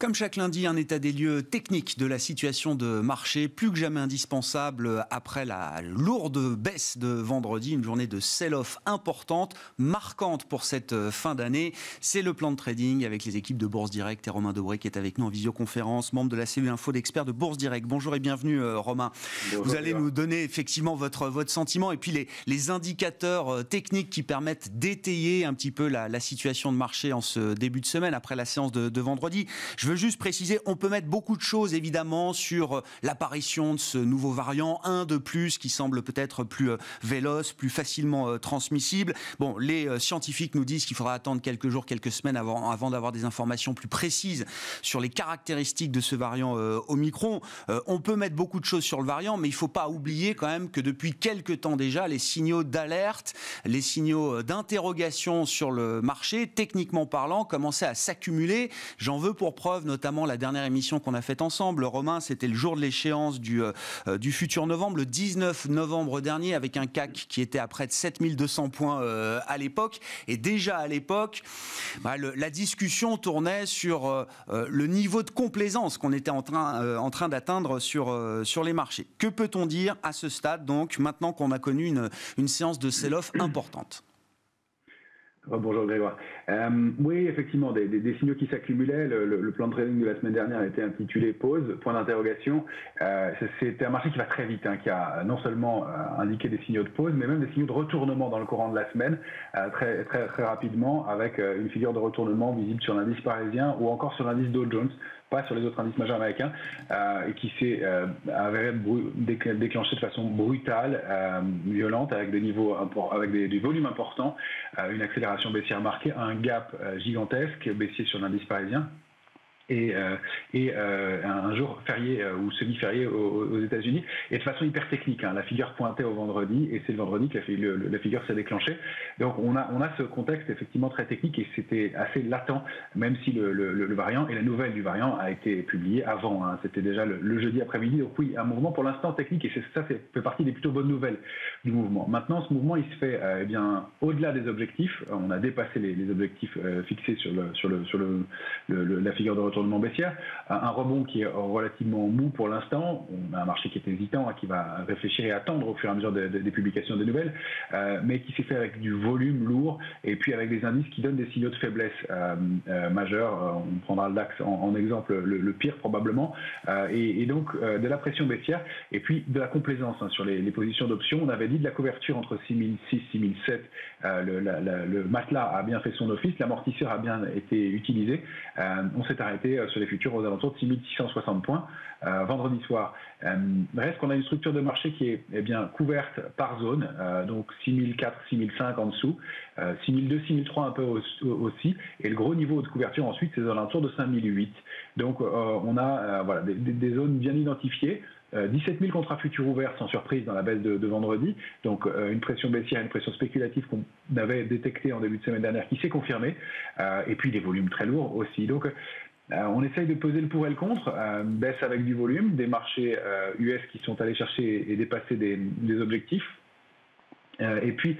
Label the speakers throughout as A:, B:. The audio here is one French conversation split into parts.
A: Comme chaque lundi, un état des lieux technique de la situation de marché, plus que jamais indispensable après la lourde baisse de vendredi, une journée de sell-off importante, marquante pour cette fin d'année. C'est le plan de trading avec les équipes de Bourse Direct et Romain Dobré qui est avec nous en visioconférence, membre de la cellule info d'experts de Bourse Direct. Bonjour et bienvenue Romain.
B: Bonjour,
A: vous allez nous donner effectivement votre sentiment et puis les indicateurs techniques qui permettent d'étayer un petit peu la situation de marché en ce début de semaine après la séance de vendredi. Je veux juste préciser, on peut mettre beaucoup de choses évidemment sur l'apparition de ce nouveau variant, un de plus qui semble peut-être plus véloce, plus facilement transmissible. Bon, les scientifiques nous disent qu'il faudra attendre quelques jours, quelques semaines avant d'avoir des informations plus précises sur les caractéristiques de ce variant Omicron. On peut mettre beaucoup de choses sur le variant, mais il ne faut pas oublier quand même que depuis quelques temps déjà, les signaux d'alerte, les signaux d'interrogation sur le marché, techniquement parlant, commençaient à s'accumuler. J'en veux pour preuve notamment la dernière émission qu'on a faite ensemble. Romain, c'était le jour de l'échéance du futur novembre, le 19 novembre dernier, avec un CAC qui était à près de 7200 points à l'époque. Et déjà à l'époque, la discussion tournait sur le niveau de complaisance qu'on était en train d'atteindre sur les marchés. Que peut-on dire à ce stade, donc, maintenant qu'on a connu une séance de sell-off importante ?
B: Bonjour Grégoire. Oui, effectivement, des signaux qui s'accumulaient. Le plan de trading de la semaine dernière a été intitulé pause, point d'interrogation. C'était un marché qui va très vite, qui a non seulement indiqué des signaux de pause, mais même des signaux de retournement dans le courant de la semaine, très, très, très rapidement, avec une figure de retournement visible sur l'indice parisien ou encore sur l'indice Dow Jones, pas sur les autres indices majeurs américains, et qui s'est déclenché de façon brutale, violente, avec des niveaux avec des volumes importants, une accélération baissière marquée, un gap gigantesque baissier sur l'indice parisien. Et un jour férié ou semi-férié aux États-Unis, et de façon hyper technique. La figure pointait au vendredi, et c'est le vendredi que la figure s'est déclenchée. Donc on a ce contexte effectivement très technique, et c'était assez latent, même si le variant et la nouvelle du variant a été publiée avant. C'était déjà le jeudi après-midi. Donc oui, un mouvement pour l'instant technique, et ça fait partie des plutôt bonnes nouvelles du mouvement. Maintenant, ce mouvement, il se fait au-delà des objectifs. On a dépassé les objectifs fixés sur la figure de retournement baissière, un rebond qui est relativement mou pour l'instant. On a un marché qui est hésitant, qui va réfléchir et attendre au fur et à mesure des publications des nouvelles, mais qui s'est fait avec du volume lourd et puis avec des indices qui donnent des signaux de faiblesse majeurs. On prendra le DAX en exemple, le pire probablement, et donc de la pression baissière et puis de la complaisance sur les positions d'options. On avait dit de la couverture entre 6006 6007, le matelas a bien fait son office, l'amortisseur a bien été utilisé. On s'est arrêté sur les futurs aux alentours de 6660 points vendredi soir. Reste qu'on a une structure de marché qui est bien couverte par zone, donc 6004, 6005 en dessous, 6002, 6003 un peu aussi, et le gros niveau de couverture ensuite c'est aux alentours de 5008. Donc on a des zones bien identifiées. 17 000 contrats futurs ouverts sans surprise dans la baisse de vendredi, donc une pression baissière, une pression spéculative qu'on avait détectée en début de semaine dernière qui s'est confirmée, et puis des volumes très lourds aussi. Donc on essaye de peser le pour et le contre, baisse avec du volume, des marchés US qui sont allés chercher et dépasser des objectifs. Et puis,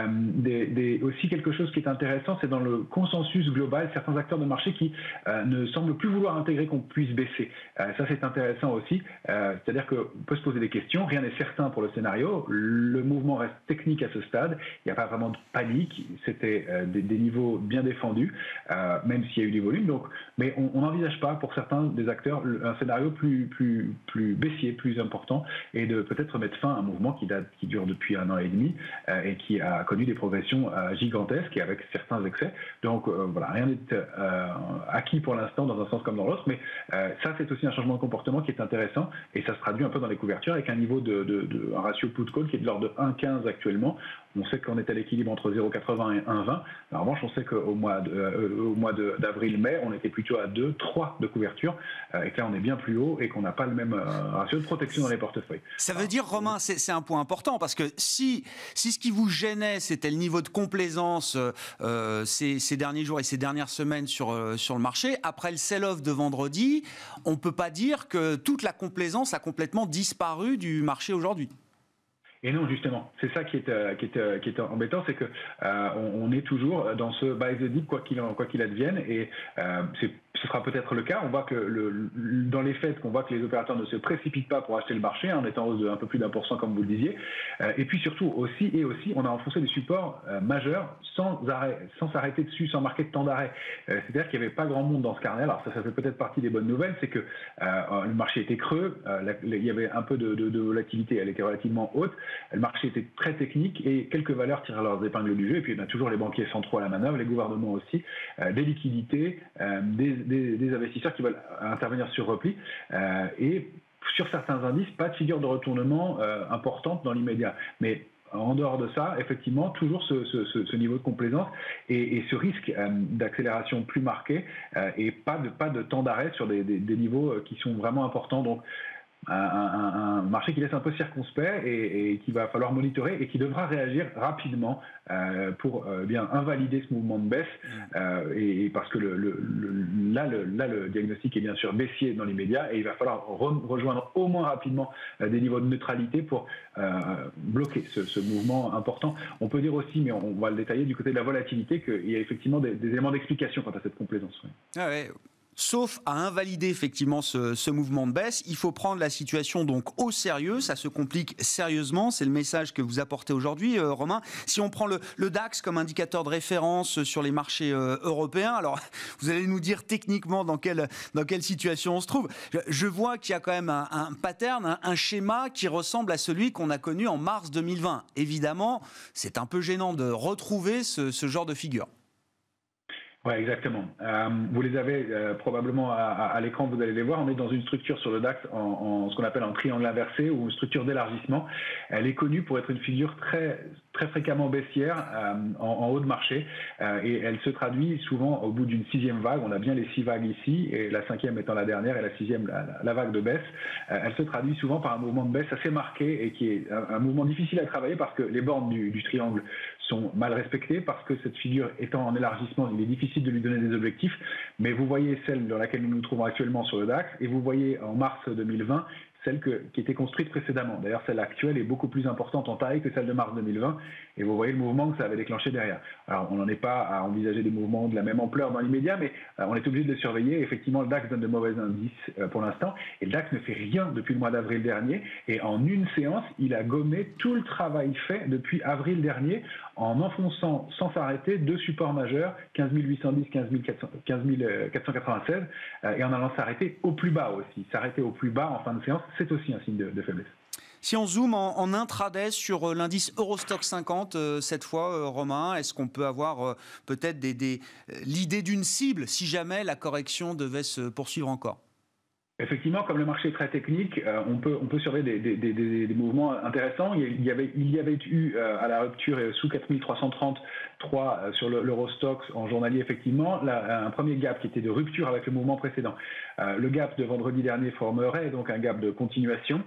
B: aussi quelque chose qui est intéressant, c'est dans le consensus global, certains acteurs de marché qui ne semblent plus vouloir intégrer qu'on puisse baisser. Ça, c'est intéressant aussi. C'est-à-dire qu'on peut se poser des questions. Rien n'est certain pour le scénario. Le mouvement reste technique à ce stade. Il n'y a pas vraiment de panique. C'était des niveaux bien défendus, même s'il y a eu du volume. Donc, mais on n'envisage pas, pour certains des acteurs, un scénario plus baissier, plus important, et de peut-être mettre fin à un mouvement qui dure depuis 1 an et demi. Et qui a connu des progressions gigantesques et avec certains excès. Donc rien n'est acquis pour l'instant dans un sens comme dans l'autre, mais ça c'est aussi un changement de comportement qui est intéressant et ça se traduit un peu dans les couvertures avec un niveau un ratio put-call qui est de l'ordre de 1,15 actuellement. On sait qu'on est à l'équilibre entre 0,80 et 1,20. En revanche, on sait qu'au mois d'avril-mai, on était plutôt à 2, 3 de couverture, et que là on est bien plus haut et qu'on n'a pas le même ratio de protection dans les portefeuilles.
A: Ça veut dire, Romain, c'est un point important, parce que si ce qui vous gênait, c'était le niveau de complaisance ces derniers jours et ces dernières semaines sur le marché, après le sell-off de vendredi, on ne peut pas dire que toute la complaisance a complètement disparu du marché aujourd'hui.
B: Et non, justement, c'est ça qui est embêtant, c'est que on est toujours dans ce buy the dip quoi qu'il advienne, et ce sera peut-être le cas. On voit que dans les faits, qu'on voit que les opérateurs ne se précipitent pas pour acheter le marché, en étant en hausse de un peu plus d'1%, comme vous le disiez. Et puis surtout aussi, on a enfoncé des supports majeurs sans s'arrêter dessus, sans marquer de temps d'arrêt. C'est-à-dire qu'il n'y avait pas grand monde dans ce carnet. Alors ça fait peut-être partie des bonnes nouvelles, c'est que le marché était creux, il y avait un peu de volatilité, elle était relativement haute, le marché était très technique et quelques valeurs tirent leurs épingles du jeu. Et puis on a toujours les banquiers centraux à la manœuvre, les gouvernements aussi, des liquidités, des investisseurs qui veulent intervenir sur repli et sur certains indices, pas de figure de retournement importante dans l'immédiat. Mais en dehors de ça, effectivement, toujours ce niveau de complaisance et ce risque d'accélération plus marqué et pas de temps d'arrêt sur des niveaux qui sont vraiment importants. Donc, un marché qui laisse un peu circonspect et qui va falloir monitorer et qui devra réagir rapidement pour bien invalider ce mouvement de baisse et parce que le diagnostic est bien sûr baissier dans l'immédiat et il va falloir rejoindre au moins rapidement des niveaux de neutralité pour bloquer ce mouvement important. On peut dire aussi, mais on va le détailler, du côté de la volatilité, qu'il y a effectivement des éléments d'explication quant à cette complaisance. Oui.
A: Ah ouais. Sauf à invalider effectivement ce mouvement de baisse, il faut prendre la situation donc au sérieux, ça se complique sérieusement, c'est le message que vous apportez aujourd'hui, Romain. Si on prend le DAX comme indicateur de référence sur les marchés européens, alors vous allez nous dire techniquement dans quelle situation on se trouve. Je vois qu'il y a quand même un pattern, un schéma qui ressemble à celui qu'on a connu en mars 2020. Évidemment, c'est un peu gênant de retrouver ce genre de figure.
B: Oui, exactement. Vous les avez probablement à l'écran, vous allez les voir. On est dans une structure sur le DAX en ce qu'on appelle un triangle inversé ou une structure d'élargissement. Elle est connue pour être une figure très fréquemment baissière en haut de marché et elle se traduit souvent au bout d'une sixième vague. On a bien les 6 vagues ici et la cinquième étant la dernière et la sixième la vague de baisse. Elle se traduit souvent par un mouvement de baisse assez marqué et qui est un mouvement difficile à travailler parce que les bornes du triangle sont mal respectées, parce que cette figure étant en élargissement, il est difficile de lui donner des objectifs, mais vous voyez celle dans laquelle nous nous trouvons actuellement sur le DAX et vous voyez en mars 2020 celle qui était construite précédemment. D'ailleurs, celle actuelle est beaucoup plus importante en taille que celle de mars 2020 et vous voyez le mouvement que ça avait déclenché derrière. Alors, on n'en est pas à envisager des mouvements de la même ampleur dans l'immédiat, mais on est obligé de les surveiller. Effectivement, le DAX donne de mauvais indices pour l'instant et le DAX ne fait rien depuis le mois d'avril dernier et en une séance, il a gommé tout le travail fait depuis avril dernier en enfonçant sans s'arrêter 2 supports majeurs, 15 810, 15 496 et en allant s'arrêter au plus bas aussi. S'arrêter au plus bas en fin de séance, c'est aussi un signe de faiblesse.
A: Si on zoome en intraday sur l'indice Eurostock 50, cette fois, Romain, est-ce qu'on peut avoir peut-être l'idée d'une cible si jamais la correction devait se poursuivre encore ?
B: Effectivement, comme le marché est très technique, on peut surveiller des mouvements intéressants. Il y avait eu à la rupture sous 4333 sur l'Eurostoxx en journalier, effectivement, un premier gap qui était de rupture avec le mouvement précédent. Le gap de vendredi dernier formerait donc un gap de continuation.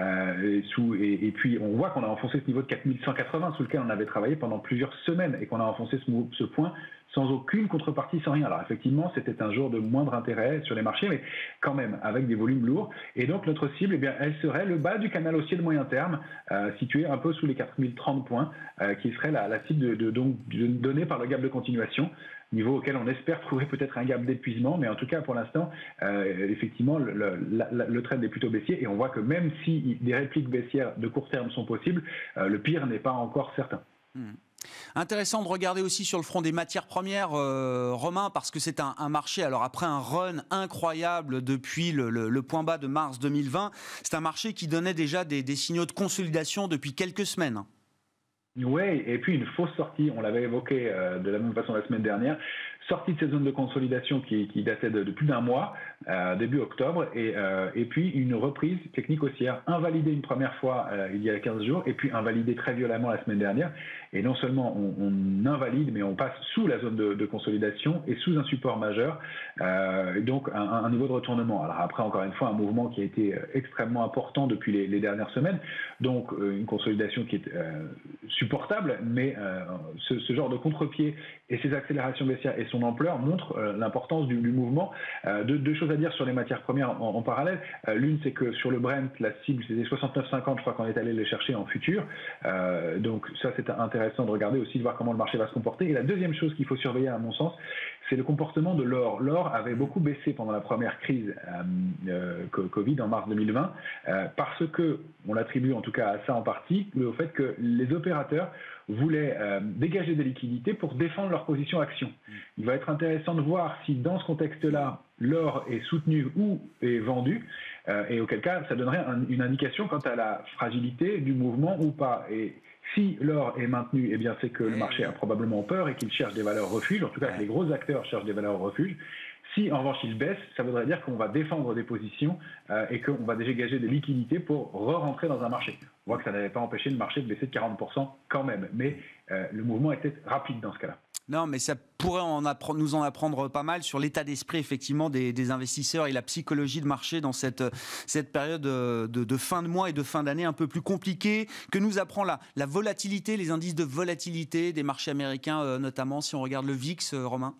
B: Et puis, on voit qu'on a enfoncé ce niveau de 4180 sous lequel on avait travaillé pendant plusieurs semaines et qu'on a enfoncé ce point sans aucune contrepartie, sans rien. Alors effectivement, c'était un jour de moindre intérêt sur les marchés, mais quand même avec des volumes lourds. Et donc notre cible, eh bien, elle serait le bas du canal haussier de moyen terme, situé un peu sous les 4030 points, qui serait la cible donnée par le gap de continuation, niveau auquel on espère trouver peut-être un gap d'épuisement, mais en tout cas pour l'instant, effectivement, le trend est plutôt baissier et on voit que même si des répliques baissières de court terme sont possibles, le pire n'est pas encore certain.
A: Intéressant de regarder aussi sur le front des matières premières, Romain, parce que c'est un marché, alors après un run incroyable depuis le point bas de mars 2020, c'est un marché qui donnait déjà des signaux de consolidation depuis quelques semaines.
B: Oui, et puis une fausse sortie, on l'avait évoqué de la même façon la semaine dernière, sortie de cette zone de consolidation qui datait de plus d'un mois, début octobre, et puis une reprise technique haussière, invalidée une première fois il y a 15 jours, et puis invalidée très violemment la semaine dernière. Et non seulement on invalide, mais on passe sous la zone de consolidation et sous un support majeur, donc un niveau de retournement. Alors après, encore une fois, un mouvement qui a été extrêmement important depuis les dernières semaines, donc une consolidation qui est supportable, mais ce genre de contre-pied et ces accélérations baissières et son ampleur montrent l'importance du mouvement. Deux choses à dire sur les matières premières en parallèle. L'une, c'est que sur le Brent, la cible c'était 69,50, je crois qu'on est allé les chercher en futur. Donc ça, c'est intéressant de regarder aussi, de voir comment le marché va se comporter. Et la deuxième chose qu'il faut surveiller à mon sens, c'est le comportement de l'or. L'or avait beaucoup baissé pendant la première crise Covid en mars 2020 parce que, on l'attribue en tout cas à ça en partie, au fait que les opérateurs voulaient dégager des liquidités pour défendre leur position action. Il va être intéressant de voir si dans ce contexte-là, l'or est soutenu ou est vendu, et auquel cas ça donnerait une indication quant à la fragilité du mouvement ou pas. Et si l'or est maintenu, eh bien c'est que le marché a probablement peur et qu'il cherche des valeurs refuges, en tout cas que les gros acteurs cherchent des valeurs refuges. Si en revanche il baisse, ça voudrait dire qu'on va défendre des positions et qu'on va dégager des liquidités pour re-rentrer dans un marché. On voit que ça n'avait pas empêché le marché de baisser de 40% quand même, mais le mouvement était rapide dans ce cas-là.
A: Non, mais ça pourrait nous en apprendre pas mal sur l'état d'esprit effectivement des investisseurs et la psychologie de marché dans cette période de fin de mois et de fin d'année un peu plus compliquée, que nous apprend la volatilité, les indices de volatilité des marchés américains, notamment si on regarde le VIX, Romain.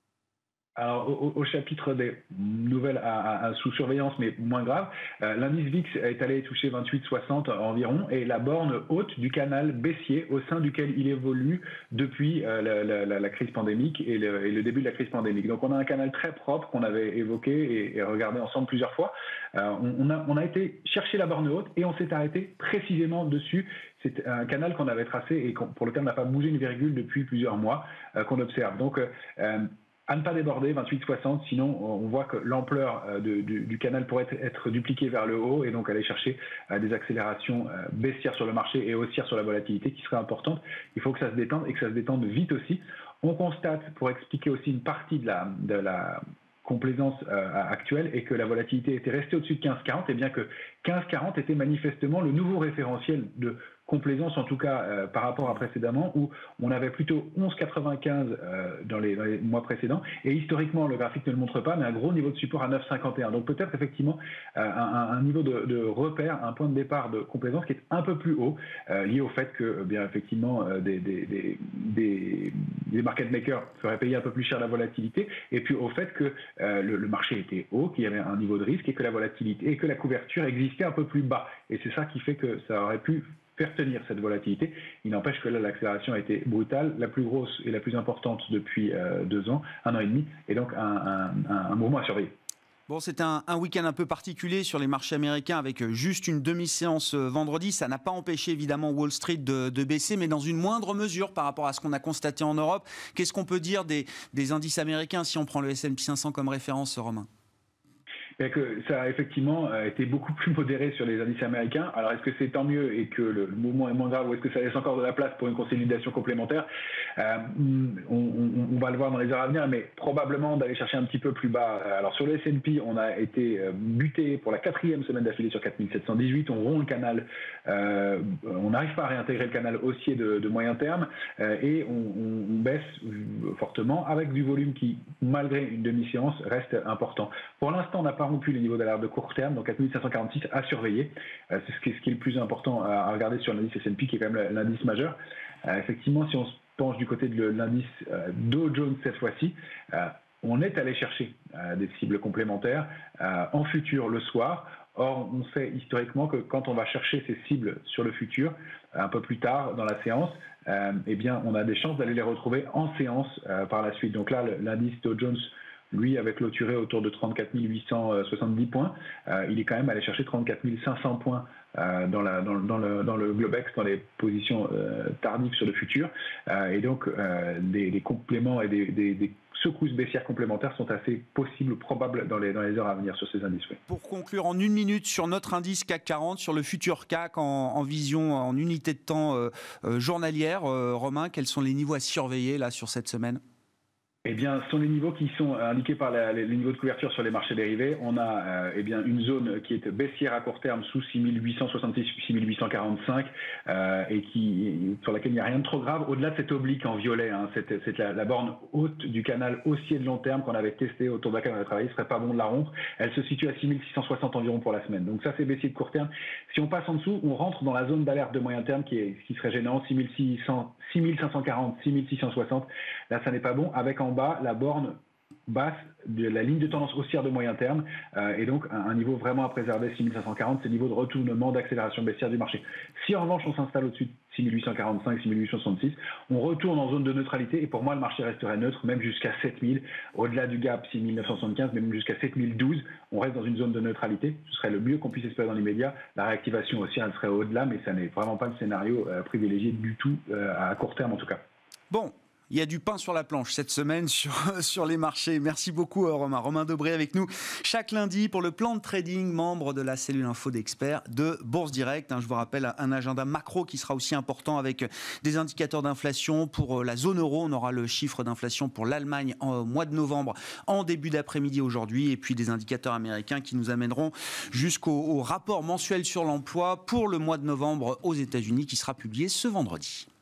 B: Alors, au chapitre des nouvelles sous surveillance, mais moins grave, l'indice VIX est allé toucher 28,60 environ, et la borne haute du canal baissier au sein duquel il évolue depuis la crise pandémique et le début de la crise pandémique. Donc, on a un canal très propre qu'on avait évoqué et regardé ensemble plusieurs fois. On a été chercher la borne haute et on s'est arrêté précisément dessus. C'est un canal qu'on avait tracé et pour lequel on n'a pas bougé une virgule depuis plusieurs mois qu'on observe. Donc, à ne pas déborder, 28,60, sinon on voit que l'ampleur du canal pourrait être dupliquée vers le haut et donc aller chercher des accélérations baissières sur le marché et haussières sur la volatilité qui seraient importantes. Il faut que ça se détende et que ça se détende vite aussi. On constate, pour expliquer aussi une partie de la complaisance actuelle, et que la volatilité était restée au-dessus de 15,40, et bien que 15,40 était manifestement le nouveau référentiel de complaisance, en tout cas par rapport à précédemment, où on avait plutôt 11,95 dans les mois précédents, et historiquement le graphique ne le montre pas, mais un gros niveau de support à 9,51. Donc peut-être effectivement un niveau de repère, un point de départ de complaisance qui est un peu plus haut, lié au fait que bien effectivement des market makers feraient payer un peu plus cher la volatilité, et puis au fait que le marché était haut, qu'il y avait un niveau de risque et que la volatilité et que la couverture existait un peu plus bas. Et c'est ça qui fait que ça aurait pu faire tenir cette volatilité. Il n'empêche que là, l'accélération a été brutale, la plus grosse et la plus importante depuis 2 ans, 1 an et demi, et donc un mouvement à surveiller.
A: Bon, c'est un week-end un peu particulier sur les marchés américains avec juste une demi-séance vendredi. Ça n'a pas empêché évidemment Wall Street de baisser, mais dans une moindre mesure par rapport à ce qu'on a constaté en Europe. Qu'est-ce qu'on peut dire des indices américains si on prend le S&P 500 comme référence, Romain ?
B: Et que ça a effectivement été beaucoup plus modéré sur les indices américains. Alors, est-ce que c'est tant mieux et que le mouvement est moins grave, ou est-ce que ça laisse encore de la place pour une consolidation complémentaire ? On va le voir dans les heures à venir, mais probablement d'aller chercher un petit peu plus bas. Alors, sur le S&P, on a été buté pour la 4e semaine d'affilée sur 4718. On rompt le canal. On n'arrive pas à réintégrer le canal haussier de moyen terme et on baisse fortement avec du volume qui, malgré une demi-séance, reste important. Pour l'instant, on n'a pas rompu les niveaux d'alerte de court terme, donc 4546 à surveiller. C'est ce qui est le plus important à regarder sur l'indice S&P, qui est quand même l'indice majeur. Effectivement, si on se penche du côté de l'indice Dow Jones cette fois-ci, on est allé chercher des cibles complémentaires en futur le soir. Or, on sait historiquement que quand on va chercher ces cibles sur le futur, un peu plus tard dans la séance, eh bien, on a des chances d'aller les retrouver en séance par la suite. Donc là, l'indice Dow Jones, lui, avait clôturé autour de 34 870 points. Il est quand même allé chercher 34 500 points dans le Globex, dans les positions tardives sur le futur. Et donc, des compléments et des secousses baissières complémentaires sont assez possibles, probables dans les heures à venir sur ces indices. Oui.
A: Pour conclure en 1 minute sur notre indice CAC 40, sur le futur CAC en vision, en unité de temps journalière, Romain, quels sont les niveaux à surveiller là sur cette semaine ?
B: Eh bien, ce sont les niveaux qui sont indiqués par les niveaux de couverture sur les marchés dérivés. On a eh bien une zone qui est baissière à court terme sous 6866, 6845 et sur laquelle il n'y a rien de trop grave. Au-delà de cette oblique en violet, hein, c'est la borne haute du canal haussier de long terme qu'on avait testé, autour de laquelle on avait travaillé. Ce serait pas bon de la rompre. Elle se situe à 6660 environ pour la semaine. Donc ça, c'est baissier de court terme. Si on passe en dessous, on rentre dans la zone d'alerte de moyen terme qui serait gênant, 6540, 6660. Là, ça n'est pas bon. Avec en bas la borne basse de la ligne de tendance haussière de moyen terme, et donc un niveau vraiment à préserver. 6540, c'est le niveau de retournement d'accélération baissière du marché. Si en revanche on s'installe au-dessus de 6845, 6866, on retourne en zone de neutralité, et pour moi le marché resterait neutre même jusqu'à 7000, au-delà du gap 6975, même jusqu'à 7012, on reste dans une zone de neutralité. Ce serait le mieux qu'on puisse espérer dans l'immédiat. La réactivation haussière elle serait au-delà, mais ça n'est vraiment pas le scénario privilégié du tout, à court terme en tout cas.
A: Bon, il y a du pain sur la planche cette semaine sur les marchés. Merci beaucoup Romain. Romain Debré avec nous chaque lundi pour le plan de trading, membre de la cellule info d'experts de Bourse Direct. Je vous rappelle un agenda macro qui sera aussi important avec des indicateurs d'inflation pour la zone euro. On aura le chiffre d'inflation pour l'Allemagne en mois de novembre en début d'après-midi aujourd'hui, et puis des indicateurs américains qui nous amèneront jusqu'au rapport mensuel sur l'emploi pour le mois de novembre aux États-Unis qui sera publié ce vendredi.